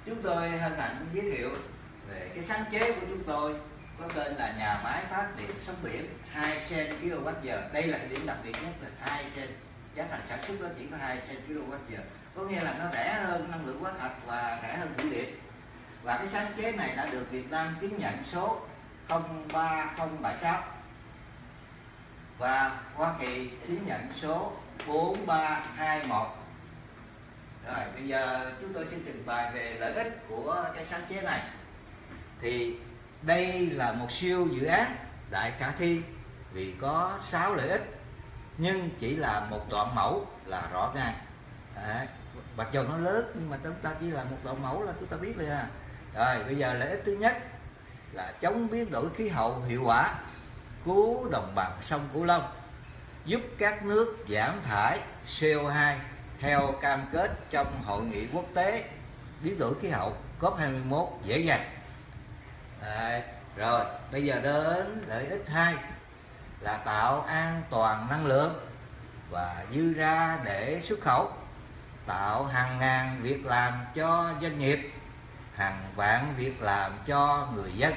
Chúng tôi hân hạnh giới thiệu về cái sáng chế của chúng tôi có tên là nhà máy phát điện sóng biển 2 sen kWh. Đây là cái điểm đặc biệt nhất là 2 sen. Giá thành sản xuất nó chỉ có 2 sen kWh, có nghĩa là nó rẻ hơn năng lượng hóa thạch và rẻ hơn thủy điện. Và cái sáng chế này đã được Việt Nam chứng nhận số 03076 và Hoa Kỳ chứng nhận số 4321. Rồi bây giờ chúng tôi sẽ trình bày về lợi ích của cái sáng chế này. Thì đây là một siêu dự án đại khả thi vì có 6 lợi ích, nhưng chỉ là một đoạn mẫu là rõ ràng. Mặc dù nó lớn nhưng mà chúng ta chỉ là một đoạn mẫu là chúng ta biết rồi à. Rồi bây giờ lợi ích thứ nhất là chống biến đổi khí hậu hiệu quả, cứu đồng bằng sông Cửu Long, giúp các nước giảm thải CO2 theo cam kết trong hội nghị quốc tế biến đổi khí hậu COP21 dễ dàng. Rồi bây giờ đến lợi ích 2 là tạo an toàn năng lượng và dư ra để xuất khẩu, tạo hàng ngàn việc làm cho doanh nghiệp, hàng vạn việc làm cho người dân,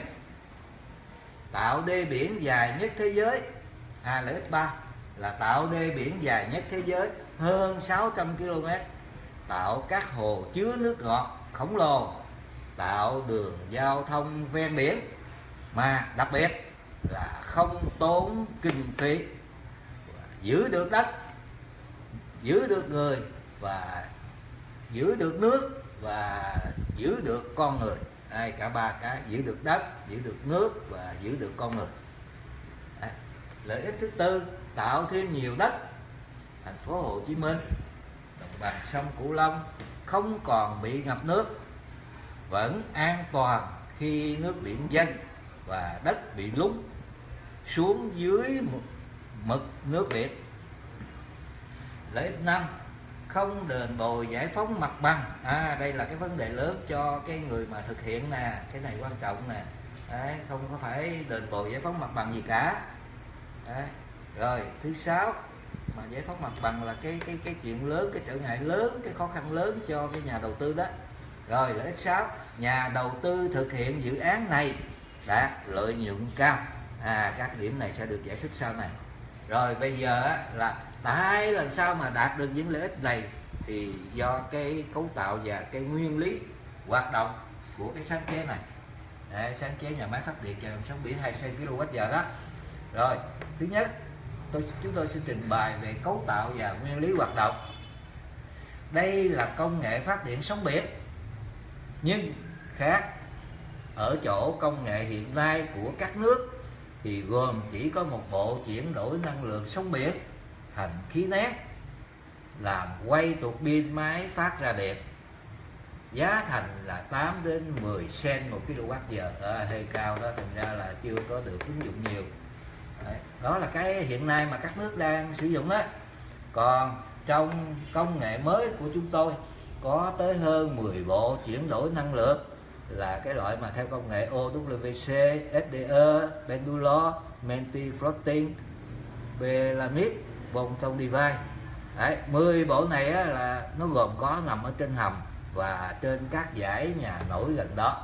tạo đê biển dài nhất thế giới. Lợi ích 3 là tạo đê biển dài nhất thế giới hơn 600 km, tạo các hồ chứa nước ngọt khổng lồ, tạo đường giao thông ven biển, mà đặc biệt là không tốn kinh phí, giữ được đất, giữ được người và giữ được nước và giữ được con người. Cả ba cái: giữ được đất, giữ được nước và giữ được con người. Lợi ích thứ tư, tạo thêm nhiều đất. Thành phố Hồ Chí Minh, đồng bằng sông Cửu Long không còn bị ngập nước, vẫn an toàn khi nước biển dâng và đất bị lún xuống dưới mực nước biển. Lợi ích 5, không đền bù giải phóng mặt bằng. Đây là cái vấn đề lớn cho cái người mà thực hiện nè, cái này quan trọng nè. Không có phải đền bù giải phóng mặt bằng gì cả. Rồi thứ 6, mà giải phóng mặt bằng là cái chuyện lớn, cái trở ngại lớn, cái khó khăn lớn cho cái nhà đầu tư đó. Rồi lợi ích 6, nhà đầu tư thực hiện dự án này đạt lợi nhuận cao. Các điểm này sẽ được giải thích sau này. Rồi bây giờ là tại làm sao mà đạt được những lợi ích này, thì do cái cấu tạo và cái nguyên lý hoạt động của cái sáng chế này. Sáng chế nhà máy phát điện chạy bằng sóng biển 2 kWh đó. Rồi thứ nhất, chúng tôi sẽ trình bày về cấu tạo và nguyên lý hoạt động. Đây là công nghệ phát điện sóng biển, nhưng khác ở chỗ công nghệ hiện nay của các nước thì gồm chỉ có một bộ chuyển đổi năng lượng sóng biển thành khí nén, làm quay tuột pin máy phát ra điện. Giá thành là 8 đến 10 sen một kWh, hơi cao đó, thành ra là chưa có được ứng dụng nhiều. Đó là cái hiện nay mà các nước đang sử dụng đó. Còn trong công nghệ mới của chúng tôi có tới hơn 10 bộ chuyển đổi năng lượng, là cái loại mà theo công nghệ OWC, SDE, Pendulo, Menti Floating, Belamid, Bonton Device. 10 bộ này là nó gồm có nằm ở trên hầm và trên các dãy nhà nổi gần đó,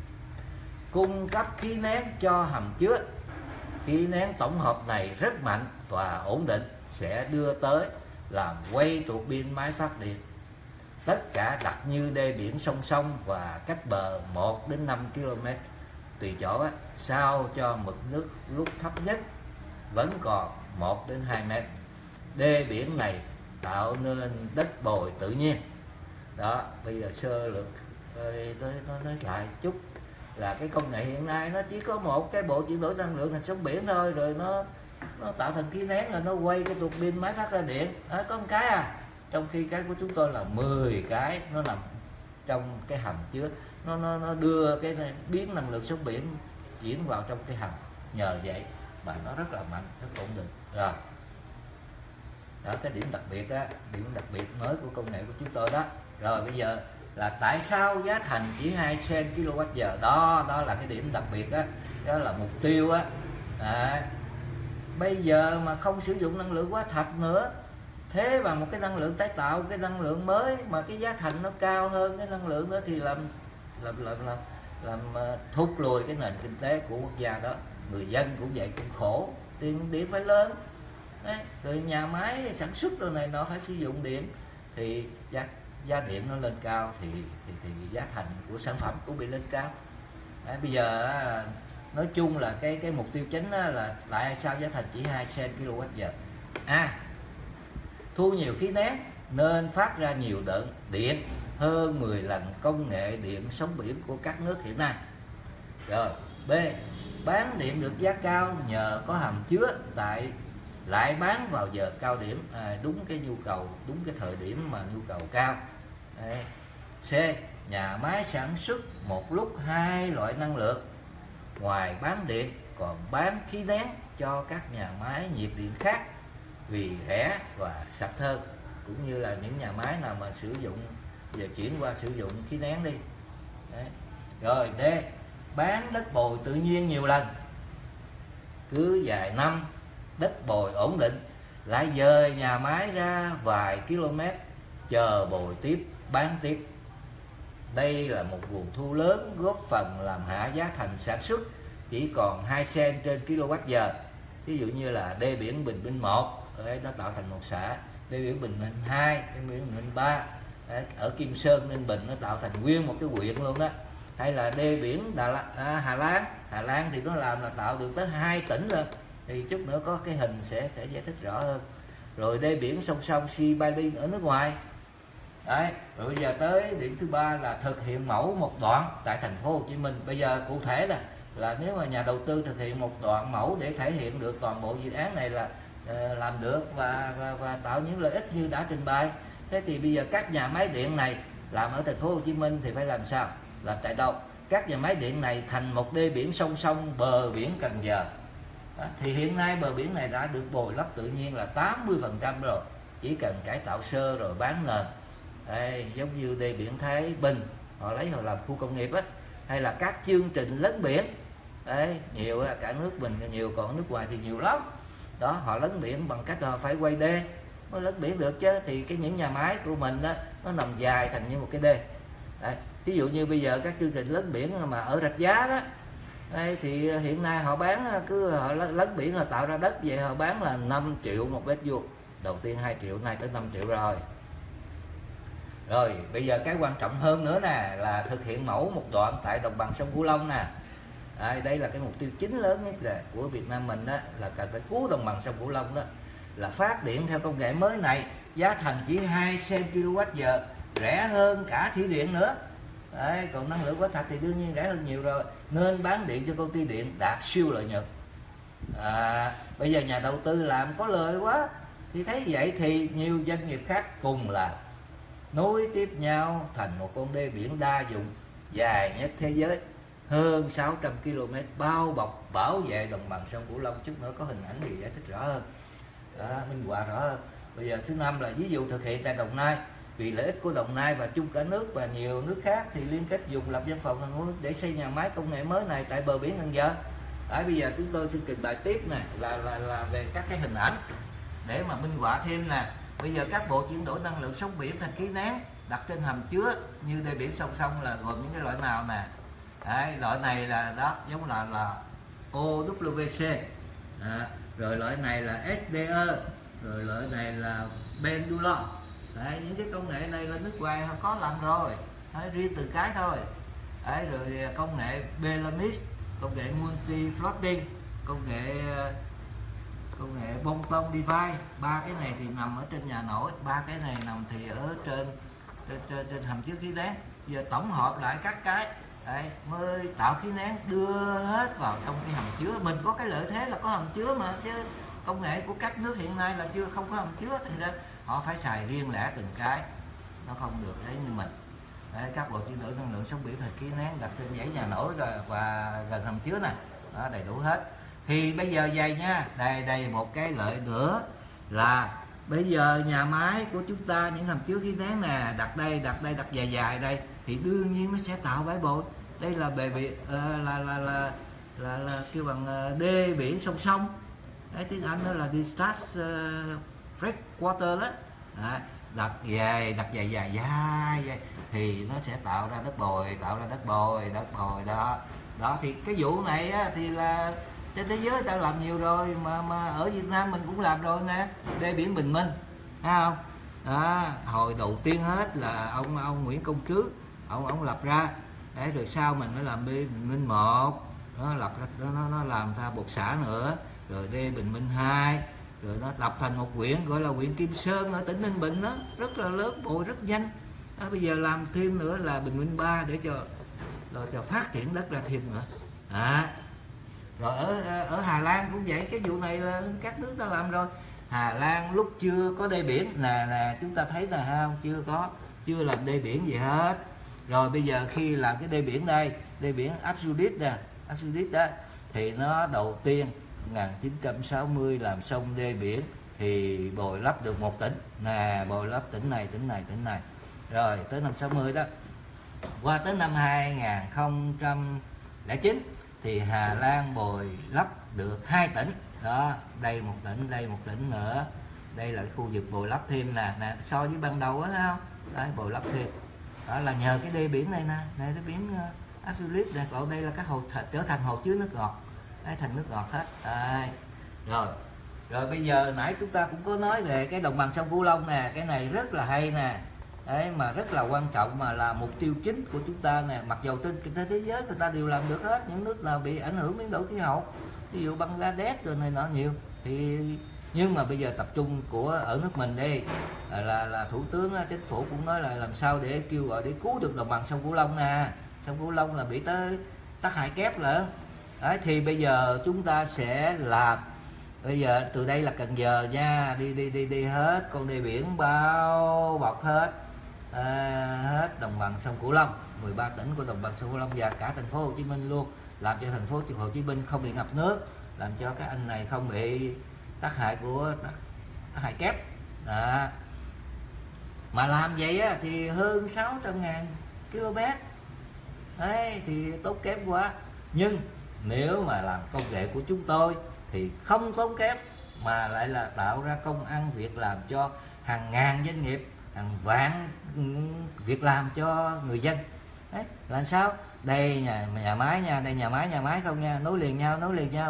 cung cấp khí nén cho hầm chứa. Khí nén tổng hợp này rất mạnh và ổn định, sẽ đưa tới làm quay tuột pin máy phát điện. Tất cả đặt như đê biển song song và cách bờ 1 đến 5 km tùy chỗ, sao cho mực nước lúc thấp nhất vẫn còn 1 đến 2 mét. Đê biển này tạo nên đất bồi tự nhiên. Đó, bây giờ sơ lược tôi nói lại chút là cái công nghệ hiện nay nó chỉ có một cái bộ chuyển đổi năng lượng thành sóng biển thôi, rồi nó tạo thành khí nén, là nó quay cái tuột pin máy phát ra điện. Có một cái trong khi cái của chúng tôi là 10 cái nó nằm trong cái hầm chứa, nó đưa cái này, biến năng lượng sóng biển chuyển vào trong cái hầm, nhờ vậy mà nó rất là mạnh, rất ổn định. Rồi đó, cái điểm đặc biệt đó, điểm đặc biệt mới của công nghệ của chúng tôi đó. Rồi bây giờ là tại sao giá thành chỉ 2 sen kWh đó là cái điểm đặc biệt đó, đó là mục tiêu á. Bây giờ mà không sử dụng năng lượng hóa thạch nữa, thế vào một cái năng lượng tái tạo, cái năng lượng mới mà cái giá thành nó cao hơn cái năng lượng đó, thì làm làm thúc lùi cái nền kinh tế của quốc gia đó. Người dân cũng vậy, cũng khổ, tiền điện phải lớn đấy, rồi nhà máy sản xuất đồ này nó phải sử dụng điện thì giá điện nó lên cao thì giá thành của sản phẩm cũng bị lên cao. Đấy, bây giờ nói chung là cái mục tiêu chính là tại sao giá thành chỉ 2 cent kWh. Thu nhiều khí nén nên phát ra nhiều điện hơn 10 lần công nghệ điện sóng biển của các nước hiện nay. Rồi B, bán điện được giá cao nhờ có hầm chứa lại bán vào giờ cao điểm, đúng cái nhu cầu, đúng cái thời điểm mà nhu cầu cao. Đấy. C, nhà máy sản xuất một lúc 2 loại năng lượng, ngoài bán điện còn bán khí nén cho các nhà máy nhiệt điện khác vì rẻ và sạch hơn, cũng như là những nhà máy nào mà sử dụng giờ chuyển qua sử dụng khí nén đi. Đấy. Rồi D, bán đất bồi tự nhiên nhiều lần, cứ vài năm đất bồi ổn định lại dời nhà máy ra vài km chờ bồi tiếp, bán tiếp. Đây là một nguồn thu lớn góp phần làm hạ giá thành sản xuất chỉ còn 2 cent trên kWh. Ví dụ như là đê biển Bình Minh 1 nó tạo thành một xã, đê biển Bình Minh 2, đê biển Bình Minh 3 ở Kim Sơn Ninh Bình nó tạo thành nguyên một cái huyện luôn đó. Hay là đê biển Hà Lan thì nó làm là tạo được tới 2 tỉnh rồi. Thì chút nữa có cái hình sẽ giải thích rõ hơn. Rồi đê biển song song Sea Balin ở nước ngoài. Đấy, rồi bây giờ tới điểm thứ 3 là thực hiện mẫu một đoạn tại thành phố Hồ Chí Minh. Bây giờ cụ thể là nếu mà nhà đầu tư thực hiện một đoạn mẫu để thể hiện được toàn bộ dự án này là làm được và tạo những lợi ích như đã trình bày. Thế thì bây giờ các nhà máy điện này làm ở thành phố Hồ Chí Minh thì phải làm sao? Làm tại đâu? Các nhà máy điện này thành một đê biển song song bờ biển Cần Giờ. Thì hiện nay bờ biển này đã được bồi lấp tự nhiên là 80% rồi, chỉ cần cải tạo sơ rồi bán nền. Đây, giống như đê biển Thái Bình họ làm khu công nghiệp á, hay là các chương trình lấn biển. Đấy, nhiều cả nước mình nhiều, còn nước ngoài thì nhiều lắm. Đó, họ lấn biển bằng cách họ phải quay đê mới lấn biển được chứ. Thì những nhà máy của mình đó, nó nằm dài thành như một cái đê. Đấy, ví dụ như bây giờ các chương trình lấn biển mà ở Rạch Giá đó, đây thì hiện nay họ bán họ lấn biển họ tạo ra đất vậy họ bán là 5 triệu một mét vuông. Đầu tiên 2 triệu, nay tới 5 triệu rồi. Rồi bây giờ cái quan trọng hơn nữa nè là thực hiện mẫu một đoạn tại đồng bằng sông Cửu Long nè. Đây là cái mục tiêu chính lớn nhất của Việt Nam mình đó, là cần phải cứu đồng bằng sông Cửu Long đó, là phát điện theo công nghệ mới này, giá thành chỉ 2 cent kWh, rẻ hơn cả thủy điện nữa. Đấy, còn năng lượng hóa thạch thì đương nhiên rẻ hơn nhiều rồi, nên bán điện cho công ty điện đạt siêu lợi nhuận. Bây giờ nhà đầu tư làm có lời quá, thì thấy vậy thì nhiều doanh nghiệp khác cùng làm, nối tiếp nhau thành một con đê biển đa dụng dài nhất thế giới, hơn 600 km bao bọc bảo vệ đồng bằng sông Cửu Long. Chút nữa có hình ảnh thì giải thích rõ hơn, minh họa rõ hơn. Bây giờ thứ 5 là ví dụ thực hiện tại Đồng Nai, vì lợi ích của Đồng Nai và chung cả nước và nhiều nước khác thì liên kết dùng lập văn phòng để xây nhà máy công nghệ mới này tại bờ biển Cần Giờ. Bây giờ chúng tôi xin trình bày tiếp này là về các cái hình ảnh để mà minh họa thêm nè. Bây giờ các bộ chuyển đổi năng lượng sóng biển thành khí nén đặt trên hầm chứa như đê biển song song là gồm những cái loại nào nè. Đấy, loại này là đó giống là OWC, rồi loại này là SDE, rồi loại này là Pendulum. Đấy, những cái công nghệ này là nước ngoài họ có làm rồi, riêng từng cái thôi. Đấy, rồi công nghệ Belamis, công nghệ multi floating, công nghệ Bonton device. 3 cái này thì nằm ở trên nhà nổi, 3 cái này nằm thì ở trên hầm chứa khí nén. Giờ tổng hợp lại các cái đấy, mới tạo khí nén đưa hết vào trong cái hầm chứa. Mình có cái lợi thế là có hầm chứa mà, chứ công nghệ của các nước hiện nay là không có hầm chứa, thành ra họ phải xài riêng lẻ từng cái, nó không được đấy như mình. Đấy, các bộ chuyển đổi năng lượng sóng biển thành khí nén đặt trên dãy nhà nổi rồi và gần hầm chứa này, đó đầy đủ hết. Thì bây giờ vậy nha, đây một cái lợi nữa là bây giờ nhà máy của chúng ta, những hầm chứa khí nén nè, đặt dài đây thì đương nhiên nó sẽ tạo bãi bồi. Đây là bề biển là kêu bằng đê biển song song. Đấy, tiếng Anh đó là discharge breakwater đó. đặt dài thì nó sẽ tạo ra đất bồi đó. Đó thì cái vụ này á, thì là trên thế giới ta làm nhiều rồi, mà ở Việt Nam mình cũng làm rồi nè, đê biển Bình Minh, thấy không? Đó, hồi đầu tiên hết là ông Nguyễn Công Trứ ông lập ra, đấy, rồi sau mình mới làm đê Bình Minh 1, nó lập ra, nó làm ra một xã nữa, rồi đê Bình Minh 2, rồi nó lập thành một huyện gọi là huyện Kim Sơn ở tỉnh Ninh Bình, đó rất là lớn, bồi rất nhanh. Bây giờ làm thêm nữa là Bình Minh 3 để cho phát triển đất ra thêm nữa. Rồi ở Hà Lan cũng vậy, cái vụ này là các nước ta làm rồi. Hà Lan lúc chưa có đê biển là chúng ta thấy là chưa làm đê biển gì hết. Rồi bây giờ khi làm cái đê biển đây, đê biển Asudit đó, thì nó đầu tiên 1960 làm xong đê biển thì bồi lấp được một tỉnh nè, bồi lấp tỉnh này. Rồi tới năm 60 đó, qua tới năm 2009 thì Hà Lan bồi lấp được 2 tỉnh đó, đây một tỉnh nữa. Đây là cái khu vực bồi lấp thêm nè, so với ban đầu á, không đấy, bồi lấp thêm đó là nhờ cái đê biển này nè, đê biển Asudit nè. Còn đây là các hồ trở thành hồ chứa nước ngọt, đấy, thành nước ngọt hết đấy. Rồi bây giờ nãy chúng ta cũng có nói về cái đồng bằng sông Cửu Long nè, cái này rất là hay nè, đấy, mà rất là quan trọng, mà là mục tiêu chính của chúng ta nè. Mặc dù trên thế giới người ta đều làm được hết, những nước nào bị ảnh hưởng biến đổi khí hậu, ví dụ Bangladesh rồi này nọ nhiều, thì nhưng mà bây giờ tập trung ở nước mình đi, là thủ tướng chính phủ cũng nói là làm sao để kêu gọi để cứu được đồng bằng sông Cửu Long nè. Sông Cửu Long là bị tới tác hại kép lận đấy, thì bây giờ chúng ta sẽ làm. Bây giờ từ đây là Cần Giờ nha, đi hết con đê biển bao bọc hết đồng bằng sông Cửu Long, 13 tỉnh của đồng bằng sông Cửu Long và cả thành phố Hồ Chí Minh luôn, làm cho thành phố Hồ Chí Minh không bị ngập nước, làm cho các anh này không bị tác hại của tác hại kép đó. Mà làm vậy á, thì hơn 600.000 km đấy, thì tốn kém quá. Nhưng nếu mà làm công nghệ của chúng tôi thì không tốn kém, mà lại là tạo ra công ăn việc làm cho hàng ngàn doanh nghiệp, hàng vạn việc làm cho người dân. Đấy, làm sao? Đây nhà máy nha, đây nhà máy không nha, nối liền nhau.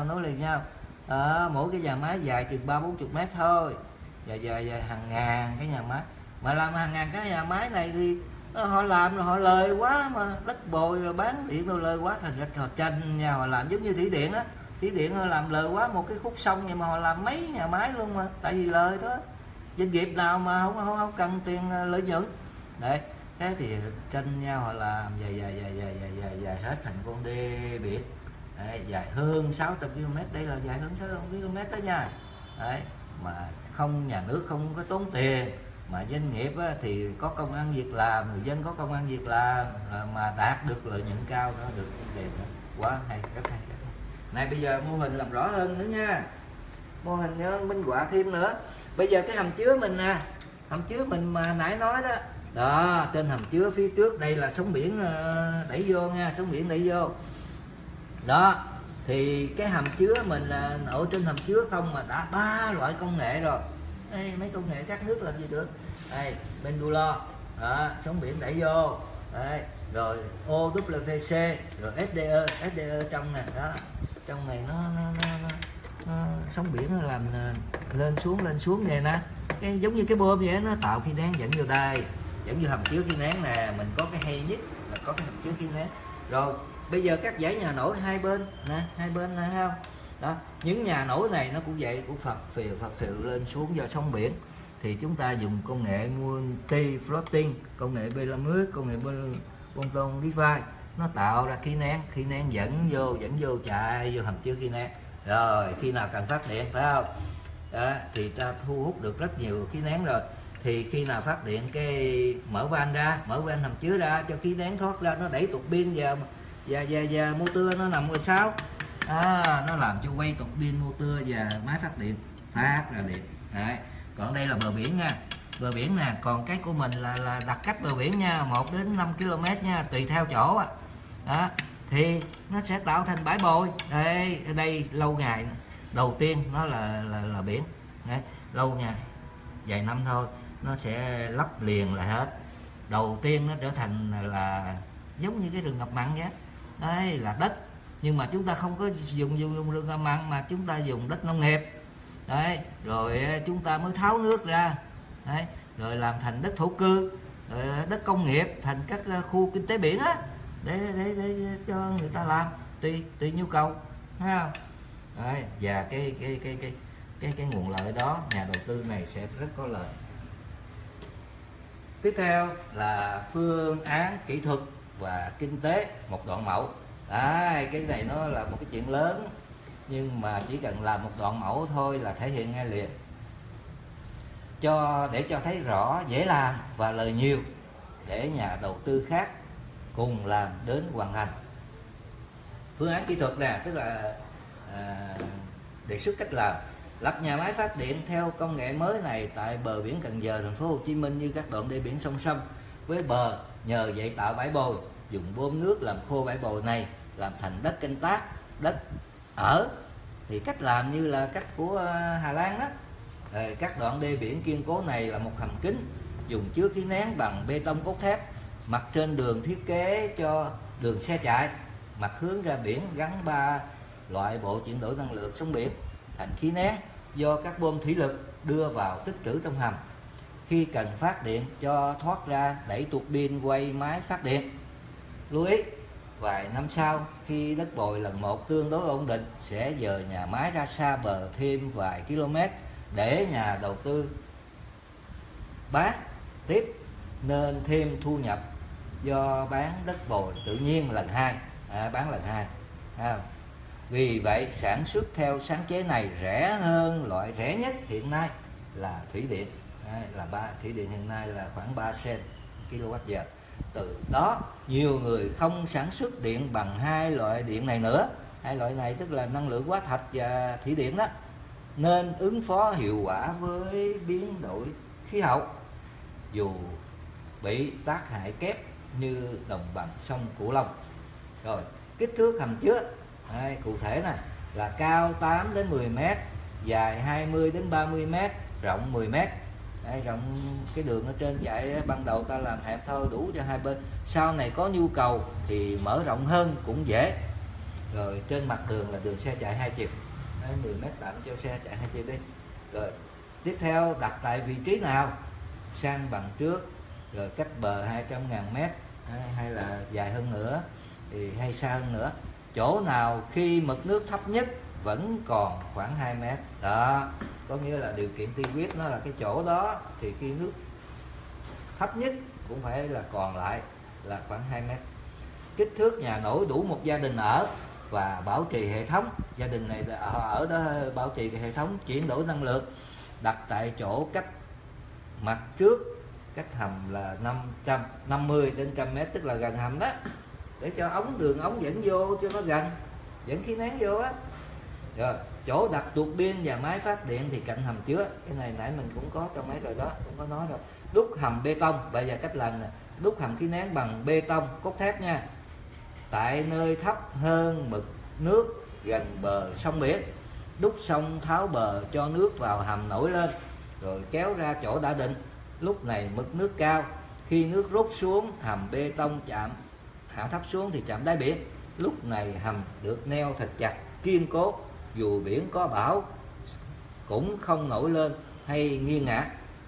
Mỗi cái nhà máy dài chừng 30-40 mét thôi, dài hàng ngàn cái nhà máy. Mà làm hàng ngàn cái nhà máy này thì họ làm rồi họ lời quá, mà đất bồi rồi bán điện rồi lời quá, thành ra họ tranh nhau, họ làm giống như thủy điện á. Thủy điện họ làm lời quá một cái khúc sông, nhưng mà họ làm mấy nhà máy luôn, mà tại vì lời đó, doanh nghiệp nào mà không cần tiền lợi nhuận đấy. Thế thì tranh nhau họ làm dài hết thành con đê biển đấy, dài hơn 600 km. Đây là dài hơn 600 km đó nha. Đấy, mà không, nhà nước không có tốn tiền, mà doanh nghiệp á, thì có công ăn việc làm, người dân có công ăn việc làm, mà đạt được lợi nhuận cao, nó được tiền đó. Quá hay, rất hay. Này bây giờ mô hình làm rõ hơn nữa nha, mô hình minh họa thêm nữa. Bây giờ cái hầm chứa mình nè, hầm chứa mình mà nãy nói đó, đó trên hầm chứa phía trước đây là sóng biển đẩy vô nha, sóng biển đẩy vô đó. Thì cái hầm chứa mình là ở trên hầm chứa không mà đã 3 loại công nghệ rồi. Đây, mấy công nghệ các nước làm gì được. Đây, Pendulo đó, sóng biển đẩy vô đấy, rồi OWC, rồi SDE trong này đó. Trong này nó sóng biển nó làm lên xuống vậy nè, cái giống như cái bơm vậy, nó tạo khí nén dẫn vô đây, dẫn vô hầm chứa khí nén nè. Mình có cái hay nhất là có cái hầm chứa khí nén. Rồi bây giờ các dãy nhà nổi hai bên nè, thấy không đó, những nhà nổi này nó cũng vậy, cũng phập phều lên xuống do sóng biển. Thì chúng ta dùng công nghệ multi floating, công nghệ Belamud, công nghệ Bonton Device, nó tạo ra khí nén dẫn vô chạy vô hầm chứa khí nén. Rồi khi nào cần phát điện phải không đó, thì ta thu hút được rất nhiều khí nén. Rồi thì khi nào phát điện cái mở van hầm chứa ra cho khí nén thoát ra, nó đẩy tuột pin và motor nó nằm ngoài sau, nó làm cho quay tuột pin motor và máy phát điện phát ra điện đấy. Còn đây là bờ biển nha, bờ biển nè. Còn cái của mình là đặt cách bờ biển nha, 1 đến 5 km nha, tùy theo chỗ đó, thì nó sẽ tạo thành bãi bồi. Đây, ở đây lâu ngày đầu tiên nó là biển đấy, lâu ngày vài năm thôi, nó sẽ lấp liền lại hết. Đầu tiên nó trở thành là giống như cái rừng ngập mặn vậy đấy, là đất, nhưng mà chúng ta không có dùng rừng ngập mặn mà chúng ta dùng đất nông nghiệp đấy, rồi chúng ta mới tháo nước ra đấy, rồi làm thành đất thổ cư, rồi đất công nghiệp thành các khu kinh tế biển á, để cho người ta làm tùy nhu cầu, thấy không? Đấy, và cái nguồn lợi đó nhà đầu tư này sẽ rất có lợi. Tiếp theo là phương án kỹ thuật và kinh tế một đoạn mẫu. Đấy, cái này nó là một cái chuyện lớn, nhưng mà chỉ cần làm một đoạn mẫu thôi là thể hiện ngay liền, để cho thấy rõ, dễ làm và lời nhiều, để nhà đầu tư khác cùng làm đến hoàn thành. Phương án kỹ thuật nè, tức là đề xuất cách làm: lập nhà máy phát điện theo công nghệ mới này tại bờ biển Cần Giờ, thành phố Hồ Chí Minh, như các đoạn đê biển song song với bờ, nhờ vậy tạo bãi bồi, dùng bơm nước làm khô bãi bồi này, làm thành đất canh tác, đất ở. Thì cách làm như là cách của Hà Lan đó. Các đoạn đê biển kiên cố này là một hầm kín, dùng chứa khí nén bằng bê tông cốt thép, mặt trên đường thiết kế cho đường xe chạy, mặt hướng ra biển, gắn 3 loại bộ chuyển đổi năng lượng sóng biển thành khí nén do các bơm thủy lực đưa vào tích trữ trong hầm. Khi cần phát điện cho thoát ra, đẩy tuột pin quay máy phát điện. Lưu ý, vài năm sau khi đất bồi lần 1 tương đối ổn định, sẽ dời nhà máy ra xa bờ thêm vài km để nhà đầu tư bán tiếp, nên thêm thu nhập do bán đất bồi tự nhiên lần 2, bán lần 2. Vì vậy sản xuất theo sáng chế này rẻ hơn loại rẻ nhất hiện nay là thủy điện. Thủy điện hiện nay là khoảng 3 cent kWh. Từ đó nhiều người không sản xuất điện bằng 2 loại điện này nữa. 2 loại này tức là năng lượng hóa thạch và thủy điện đó, nên ứng phó hiệu quả với biến đổi khí hậu dù bị tác hại kép như đồng bằng sông Cửu Long. Rồi, kích thước hầm chứa cụ thể này là cao 8 đến 10 m, dài 20 đến 30 m, rộng 10 m. Rộng cái đường ở trên chạy ban đầu ta làm hẹp thôi, đủ cho hai bên. Sau này có nhu cầu thì mở rộng hơn cũng dễ. Rồi trên mặt đường là đường xe chạy 2 chiều. 10 m tạm cho xe chạy 2 chiều đi. Rồi tiếp theo đặt tại vị trí nào, sang bằng trước, rồi cách bờ 200.000 m hay là dài hơn nữa thì hay xa hơn nữa. Chỗ nào khi mực nước thấp nhất vẫn còn khoảng 2 m. Đó, có nghĩa là điều kiện tiên quyết nó là cái chỗ đó thì khi nước thấp nhất cũng phải là còn lại là khoảng 2 m. Kích thước nhà nổi đủ một gia đình ở và bảo trì hệ thống. Gia đình này ở đó bảo trì cái hệ thống chuyển đổi năng lượng, đặt tại chỗ cách mặt trước cách hầm là 50 đến 100 m, tức là gần hầm đó, để cho đường ống dẫn vô cho nó gần, dẫn khí nén vô á. Rồi chỗ đặt tuột pin và máy phát điện thì cạnh hầm chứa. Cái này nãy mình cũng có trong mấy rồi đó, cũng có nói rồi. Đúc hầm bê tông. Bây giờ cách làm nè, đúc hầm khí nén bằng bê tông cốt thép nha, tại nơi thấp hơn mực nước gần bờ sông biển. Đúc xong tháo bờ cho nước vào hầm nổi lên, rồi kéo ra chỗ đã định. Lúc này mực nước cao, khi nước rút xuống, hầm bê tông hạ thấp xuống thì chạm đáy biển. Lúc này hầm được neo thật chặt, kiên cố, dù biển có bão cũng không nổi lên hay nghiêng ngả.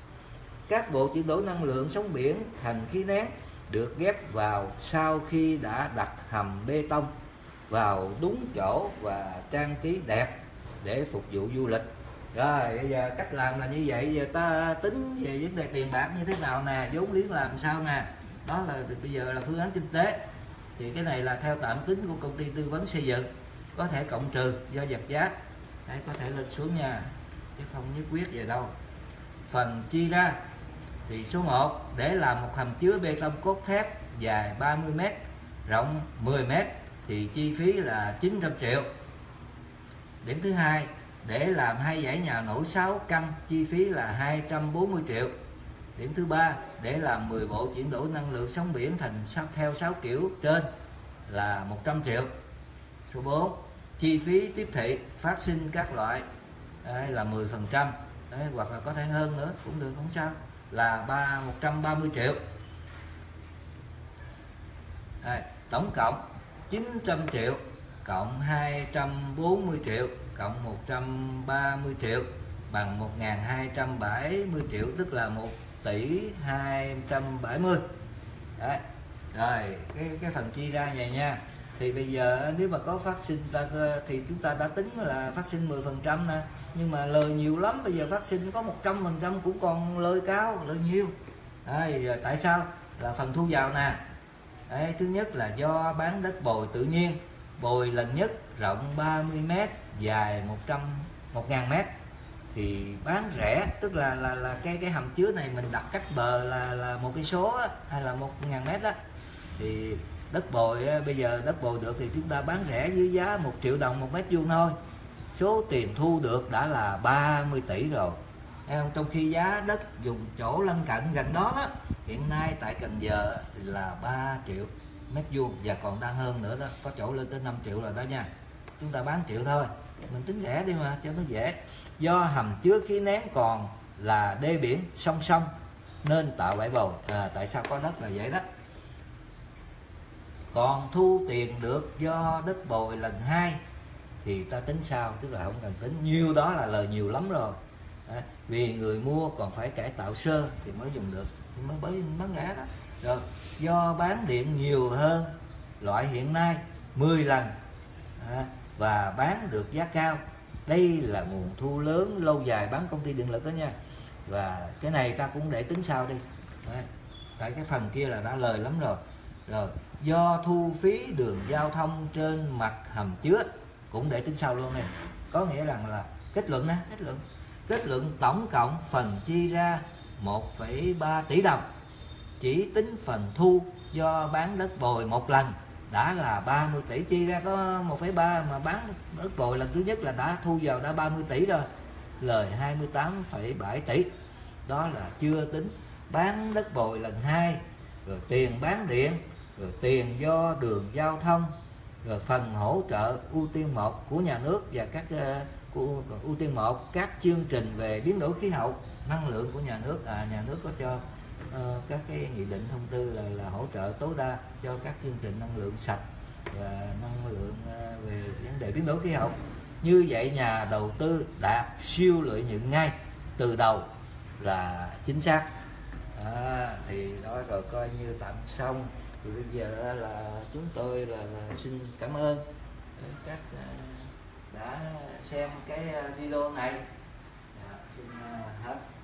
Các bộ chuyển đổi năng lượng sóng biển thành khí nén được ghép vào sau khi đã đặt hầm bê tông vào đúng chỗ và trang trí đẹp để phục vụ du lịch. Rồi bây giờ cách làm là như vậy. Giờ ta tính về vấn đề tiền bạc như thế nào nè, vốn liếng làm sao nè. Đó là bây giờ là phương án kinh tế. Thì cái này là theo tạm tính của công ty tư vấn xây dựng, có thể cộng trừ do vật giá. Đấy, có thể lên xuống nha, chứ không nhất quyết về đâu. Phần chi ra thì số 1, để làm một hầm chứa bê tông cốt thép dài 30 m, rộng 10 m thì chi phí là 900 triệu. Điểm thứ 2, để làm 2 dãy nhà nổi 6 căn chi phí là 240 triệu. Điểm thứ 3, để làm 10 bộ chuyển đổi năng lượng sóng biển thành theo 6 kiểu trên là 100 triệu. Số 4, chi phí tiếp thị phát sinh các loại là 10%, hoặc là có thể hơn nữa cũng được, không sao. là 130 triệu. Đây, tổng cộng 900 triệu cộng 240 triệu cộng 130 triệu bằng 1.270 triệu, tức là 1 tỷ 270. Đấy. Rồi cái phần chia ra vậy nha. Thì bây giờ nếu mà có phát sinh thì chúng ta đã tính là phát sinh 10% nè, nhưng mà lời nhiều lắm, bây giờ phát sinh có 100% cũng còn lời cao, lời nhiều. Đấy, rồi tại sao? Là phần thu vào nè. Đấy, thứ nhất là do bán đất bồi tự nhiên, bồi lần nhất rộng 30 m, dài 1.000 m thì bán rẻ, tức là cái hầm chứa này mình đặt cách bờ là 1 cây số hay là 1.000 m đó, thì đất bồi bây giờ đất bồi được thì chúng ta bán rẻ dưới giá 1 triệu đồng 1 mét vuông thôi. Số tiền thu được đã là 30 tỷ rồi. Trong khi giá đất dùng chỗ lân cận gần đó, hiện nay tại Cần Giờ là 3 triệu mét vuông và còn đang hơn nữa đó, có chỗ lên tới 5 triệu rồi đó nha. Chúng ta bán triệu thôi, mình tính rẻ đi mà cho nó dễ. Do hầm chứa khí nén còn là đê biển song song nên tạo bãi bồi. Tại sao có đất là vậy đó. Còn thu tiền được do đất bồi lần 2 thì ta tính sao, tức là không cần tính, nhiêu đó là lời nhiều lắm rồi. Vì người mua còn phải cải tạo sơ thì mới dùng được, mới bán rẻ đó. Rồi do bán điện nhiều hơn loại hiện nay 10 lần và bán được giá cao, đây là nguồn thu lớn lâu dài bán công ty điện lực đó nha. Và cái này ta cũng để tính sau đi. Tại cái phần kia là đã lời lắm rồi. Rồi do thu phí đường giao thông trên mặt hầm chứa cũng để tính sau luôn nè. Có nghĩa rằng là kết luận tổng cộng phần chi ra 1,3 tỷ đồng, chỉ tính phần thu do bán đất bồi một lần đã là 30 tỷ, chi ra có 1,3 mà bán đất bồi lần thứ nhất là đã thu vào đã 30 tỷ rồi, lời 28,7 tỷ. Đó là chưa tính bán đất bồi lần 2, rồi tiền bán điện, rồi tiền do đường giao thông, rồi phần hỗ trợ ưu tiên 1 của nhà nước và các ưu tiên 1 các chương trình về biến đổi khí hậu, năng lượng của nhà nước. Nhà nước có cho các cái nghị định thông tư là hỗ trợ tối đa cho các chương trình năng lượng sạch và năng lượng về vấn đề biến đổi khí hậu. Như vậy nhà đầu tư đạt siêu lợi nhuận ngay từ đầu là chính xác. Thì đó rồi coi như tạm xong. Thì bây giờ là chúng tôi là xin cảm ơn các đã xem cái video này. Xin hết.